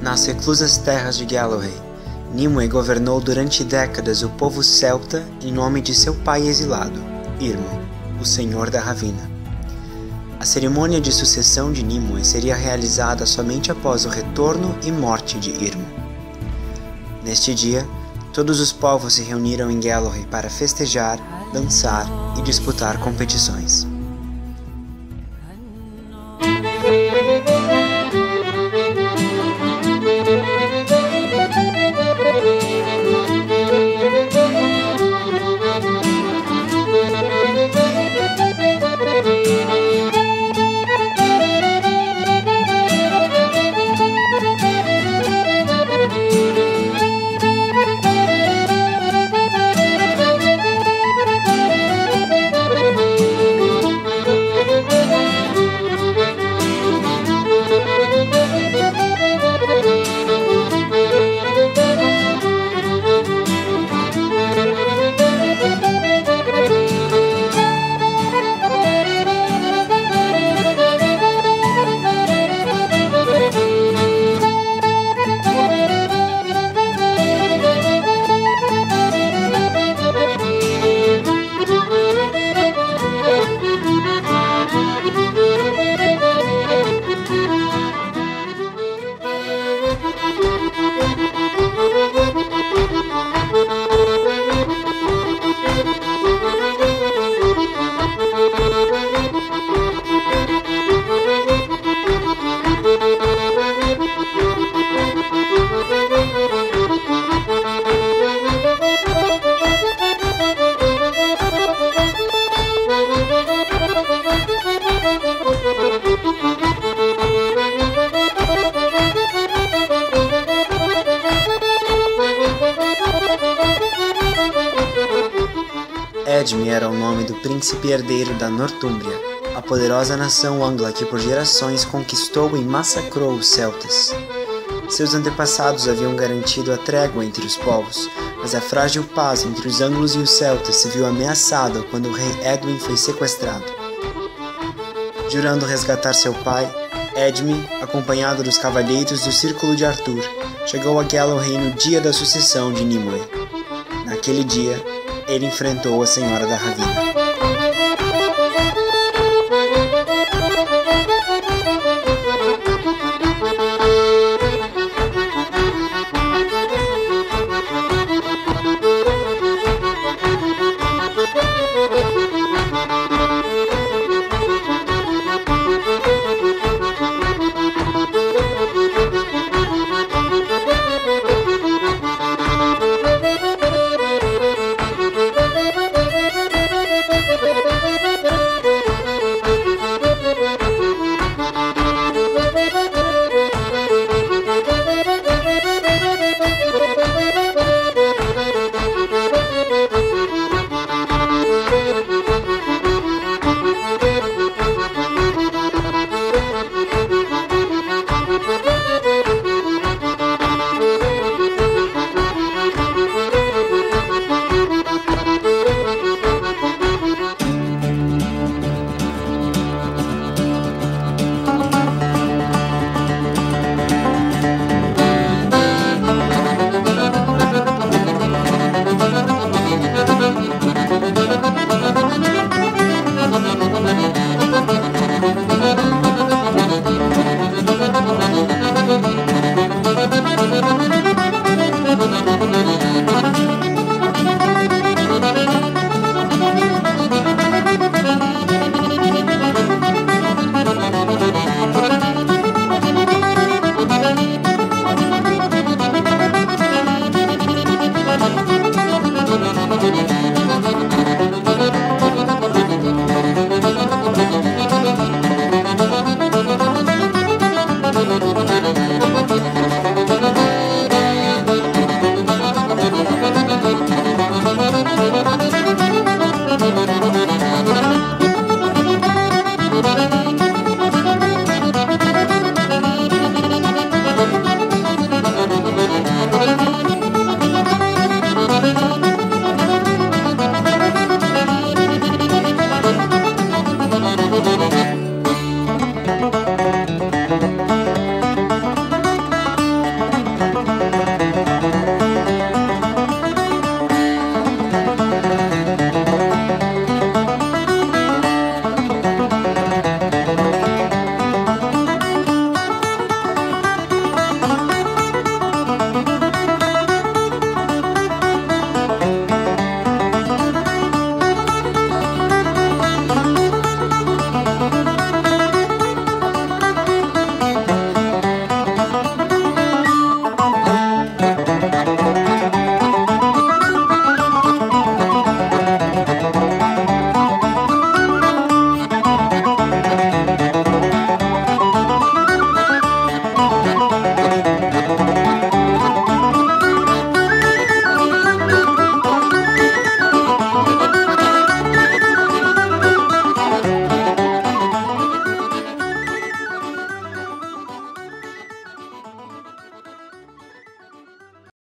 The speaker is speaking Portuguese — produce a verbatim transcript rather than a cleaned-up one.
Nas reclusas terras de Galloway, Nimue governou durante décadas o povo celta em nome de seu pai exilado, Irmo, o Senhor da Ravina. A cerimônia de sucessão de Nimue seria realizada somente após o retorno e morte de Irmo. Neste dia, todos os povos se reuniram em Galloway para festejar, dançar e disputar competições. Edme era o nome do príncipe herdeiro da Nortúmbria, a poderosa nação angla que por gerações conquistou e massacrou os celtas. Seus antepassados haviam garantido a trégua entre os povos, mas a frágil paz entre os anglos e os celtas se viu ameaçada quando o rei Edwin foi sequestrado. Jurando resgatar seu pai, Edme, acompanhado dos cavalheiros do Círculo de Arthur, chegou a Galloway no dia da sucessão de Nimue. Naquele dia, ele enfrentou a Senhora da Ravina.